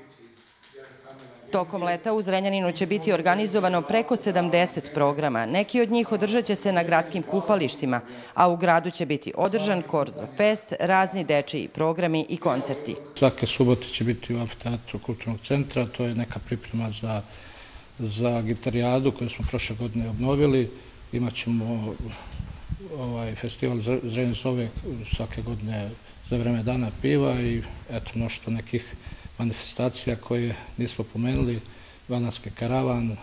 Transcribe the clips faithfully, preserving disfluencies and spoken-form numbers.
Tokom leta u Zrenjaninu će biti organizovano preko sedamdeset programa. Neki od njih održat će se na gradskim kupalištima, a u gradu će biti održan Korzo fest, razni dečiji programi i koncerti. Svake subote će biti u amfiteatru kulturnog centra, to je neka priprema za, za gitarijadu koju smo prošle godine obnovili. Imaćemo ovaj festival Zrenjanin zove svake godine za vreme dana piva i eto mnoštvo nekih manifestacija koje nismo pomenuli, Banatski karavan,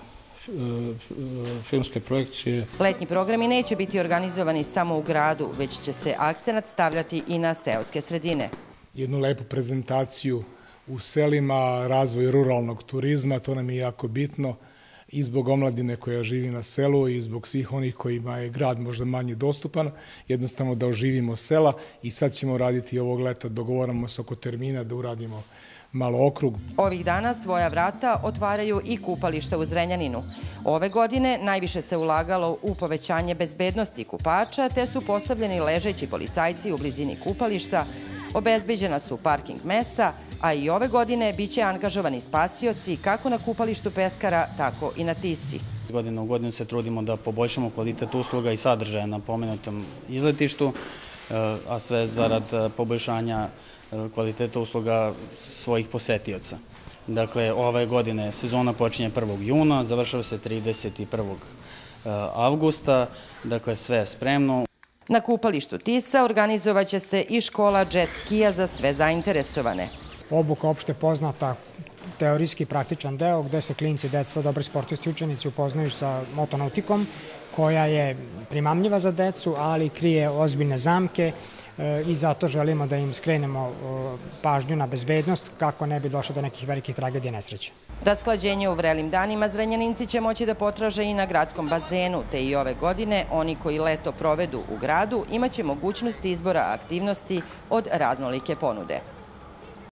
filmske projekcije. Letnji programi neće biti organizovani samo u gradu, već će se akcenat stavljati i na seoske sredine. Jednu lepu prezentaciju u selima, razvoj ruralnog turizma, to nam je jako bitno i zbog omladine koja živi na selu i zbog svih onih kojima je grad možda manje dostupan, jednostavno da oživimo sela i sad ćemo raditi ovog leta, dogovaramo se oko termina da uradimo malo okrug. Ovih dana svoja vrata otvaraju i kupališta u Zrenjaninu. Ove godine najviše se ulagalo u povećanje bezbednosti kupača, te su postavljeni ležeći policajci u blizini kupališta, obezbeđena su parking mesta, a i ove godine biće angažovani spasioci kako na kupalištu Peskara, tako i na Tisi. Godinu u godinu se trudimo da poboljšamo kvalitet usluga i sadržaja na pomenutom izletištu, a sve zarad poboljšanja kvaliteta usluga svojih posetioca. Dakle, ove godine sezona počinje prvog juna, završava se trideset prvog avgusta, dakle sve je spremno. Na kupalištu Tisa organizovaće se i škola džet skija za sve zainteresovane. Obuka opšte poznata, teorijski praktičan deo gde se klinci, deca, dobri sportisti, učenici upoznaju sa motonautikom koja je primamljiva za decu, ali krije ozbiljne zamke i zato želimo da im skrenemo pažnju na bezbednost kako ne bi došlo do nekih velikih tragedija i nesreća. Rasklađenje u vrelim danima Zrenjaninci će moći da potraže i na gradskom bazenu, te i ove godine oni koji leto provedu u gradu imaće mogućnost izbora aktivnosti od raznolike ponude.